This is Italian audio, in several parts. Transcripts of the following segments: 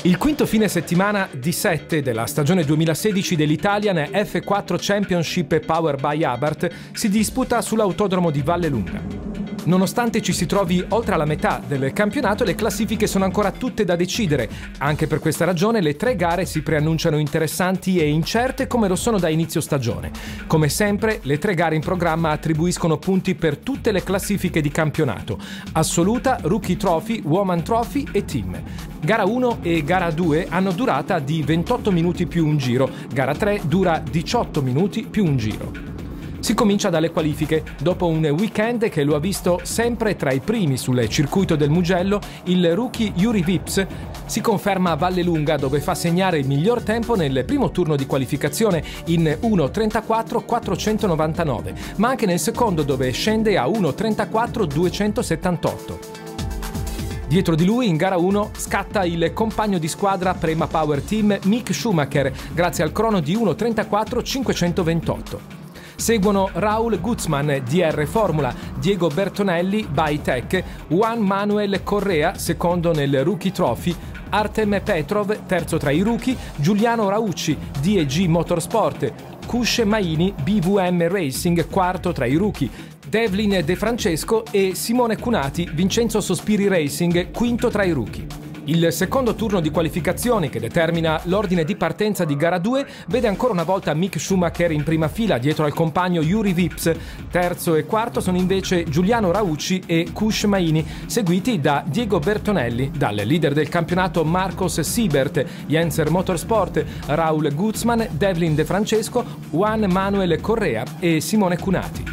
Il quinto fine settimana di 7 della stagione 2016 dell'Italian F4 Championship Power by Abarth si disputa sull'autodromo di Vallelunga. Nonostante ci si trovi oltre alla metà del campionato, le classifiche sono ancora tutte da decidere. Anche per questa ragione le 3 gare si preannunciano interessanti e incerte come lo sono da inizio stagione. Come sempre, le 3 gare in programma attribuiscono punti per tutte le classifiche di campionato: assoluta, Rookie Trophy, Woman Trophy e Team. Gara 1 e gara 2 hanno durata di 28 minuti più un giro, gara 3 dura 18 minuti più un giro. Si comincia dalle qualifiche. Dopo un weekend che lo ha visto sempre tra i primi sul circuito del Mugello, il rookie Juri Vips si conferma a Vallelunga, dove fa segnare il miglior tempo nel primo turno di qualificazione in 1:34.499, ma anche nel secondo, dove scende a 1:34.278. Dietro di lui in gara 1 scatta il compagno di squadra Prema Power Team Mick Schumacher grazie al crono di 1:34.528. Seguono Raul Guzman, DR Formula, Diego Bertonelli, Bytech, Juan Manuel Correa, secondo nel Rookie Trophy, Artem Petrov, terzo tra i rookie, Giuliano Raucci, DEG Motorsport, Kush Maini, BVM Racing, quarto tra i rookie, Devlin De Francesco e Simone Cunati, Vincenzo Sospiri Racing, quinto tra i rookie. Il secondo turno di qualificazione, che determina l'ordine di partenza di gara 2, vede ancora una volta Mick Schumacher in prima fila dietro al compagno Juri Vips. Terzo e quarto sono invece Giuliano Raucci e Kush Maini, seguiti da Diego Bertonelli, dal leader del campionato Marcos Siebert, Jenser Motorsport, Raul Guzman, Devlin De Francesco, Juan Manuel Correa e Simone Cunati.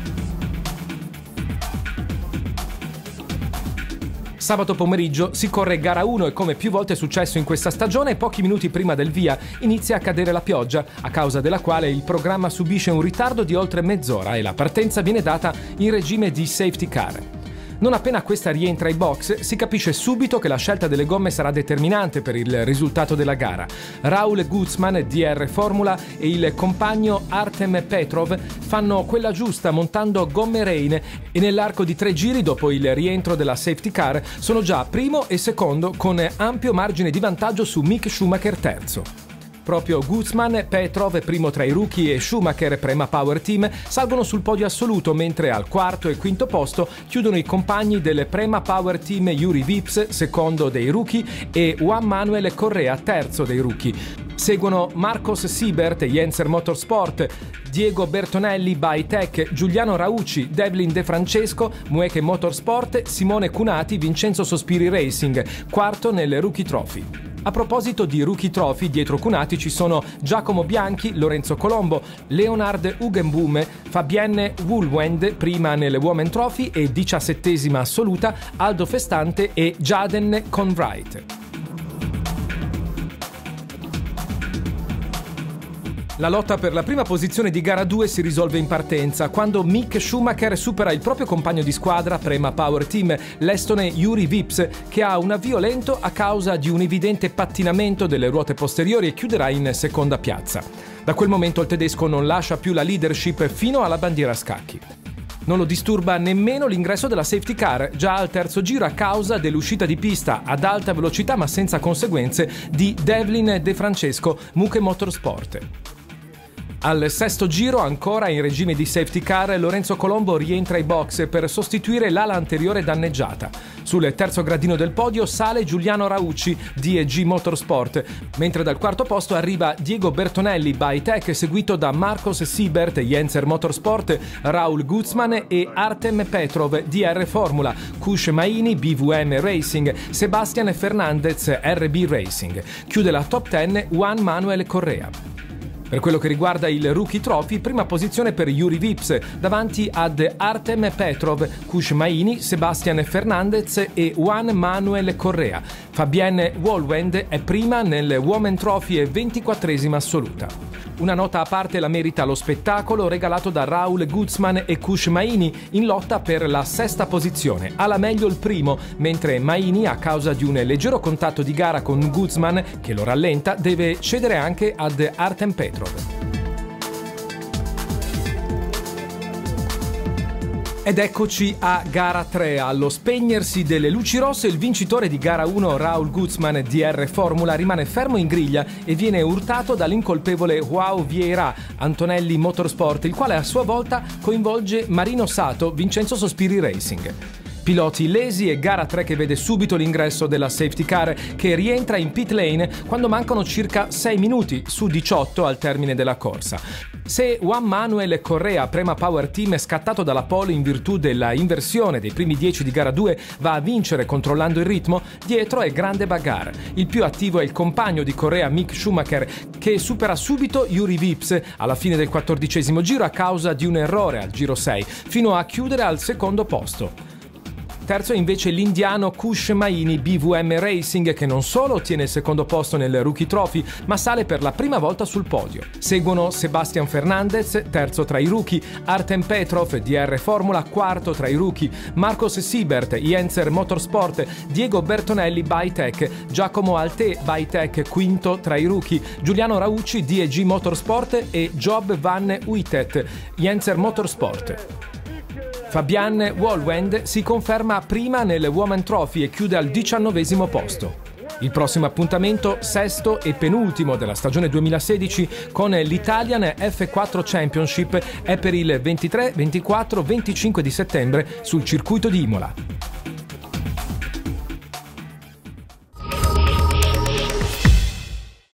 Sabato pomeriggio si corre gara 1 e, come più volte è successo in questa stagione, pochi minuti prima del via inizia a cadere la pioggia, a causa della quale il programma subisce un ritardo di oltre mezz'ora e la partenza viene data in regime di safety car. Non appena questa rientra ai box, si capisce subito che la scelta delle gomme sarà determinante per il risultato della gara. Raul Guzman, DR Formula, e il compagno Artem Petrov fanno quella giusta montando gomme Rein e nell'arco di 3 giri dopo il rientro della safety car sono già primo e secondo, con ampio margine di vantaggio su Mick Schumacher terzo. Proprio Guzman, Petrov primo tra i rookie e Schumacher Prema Power Team salgono sul podio assoluto, mentre al quarto e quinto posto chiudono i compagni del Prema Power Team Juri Vips, secondo dei rookie, e Juan Manuel Correa, terzo dei rookie. Seguono Marcos Siebert, Jenser Motorsport, Diego Bertonelli, Bytech, Giuliano Raucci, Devlin De Francesco, Mueche Motorsport, Simone Cunati, Vincenzo Sospiri Racing, quarto nel Rookie Trophy. A proposito di Rookie Trophy, dietro Cunati ci sono Giacomo Bianchi, Lorenzo Colombo, Leonard Hugenboom, Fabienne Woolwend, prima nelle Women Trophy e 17ª assoluta, Aldo Festante e Jaden Conwright. La lotta per la prima posizione di gara 2 si risolve in partenza, quando Mick Schumacher supera il proprio compagno di squadra Prema Power Team, l'estone Juri Vips, che ha un avvio lento a causa di un evidente pattinamento delle ruote posteriori e chiuderà in seconda piazza. Da quel momento il tedesco non lascia più la leadership fino alla bandiera a scacchi. Non lo disturba nemmeno l'ingresso della safety car, già al terzo giro, a causa dell'uscita di pista ad alta velocità ma senza conseguenze di Devlin De Francesco, Mueche Motorsport. Al sesto giro, ancora in regime di safety car, Lorenzo Colombo rientra ai box per sostituire l'ala anteriore danneggiata. Sul terzo gradino del podio sale Giuliano Raucci, DEG Motorsport, mentre dal quarto posto arriva Diego Bertonelli, Bytech, seguito da Marcos Siebert, Jenser Motorsport, Raul Guzman e Artem Petrov, DR Formula, Kush Maini, BVM Racing, Sebastian Fernandez, RB Racing. Chiude la top 10 Juan Manuel Correa. Per quello che riguarda il Rookie Trophy, prima posizione per Juri Vips, davanti ad Artem Petrov, Kush Maini, Sebastian Fernandez e Juan Manuel Correa. Fabienne Woolwend è prima nel Women Trophy e 24ª assoluta. Una nota a parte la merita lo spettacolo regalato da Raul Guzman e Kush Maini in lotta per la sesta posizione. Ha la meglio il primo, mentre Maini, a causa di un leggero contatto di gara con Guzman che lo rallenta, deve cedere anche ad Artem Petrov. Ed eccoci a gara 3. Allo spegnersi delle luci rosse, il vincitore di gara 1, Raul Guzman DR Formula, rimane fermo in griglia e viene urtato dall'incolpevole Joao Vieira, Antonelli Motorsport, il quale a sua volta coinvolge Marino Sato, Vincenzo Sospiri Racing. Piloti lesi e gara 3 che vede subito l'ingresso della safety car, che rientra in pit lane quando mancano circa 6 minuti su 18 al termine della corsa. Se Juan Manuel Correa, Prema Power Team, scattato dalla pole in virtù della inversione dei primi 10 di gara 2, va a vincere controllando il ritmo, dietro è grande bagarre. Il più attivo è il compagno di Correa, Mick Schumacher, che supera subito Juri Vips alla fine del 14° giro a causa di un errore al giro 6, fino a chiudere al secondo posto. Terzo è invece l'indiano Kush Maini BVM Racing, che non solo ottiene il secondo posto nel Rookie Trophy, ma sale per la prima volta sul podio. Seguono Sebastian Fernandez, terzo tra i rookie, Artem Petrov, DR Formula, quarto tra i rookie, Marcos Siebert, Jenzer Motorsport, Diego Bertonelli Bytech, Giacomo Alté Bytech, quinto tra i rookie, Giuliano Raucci DEG Motorsport e Job Van Uitet, Jenzer Motorsport. Fabian Wohlwend si conferma prima nel Women Trophy e chiude al 19° posto. Il prossimo appuntamento, sesto e penultimo della stagione 2016, con l'Italian F4 Championship, è per il 23, 24, 25 di settembre sul circuito di Imola.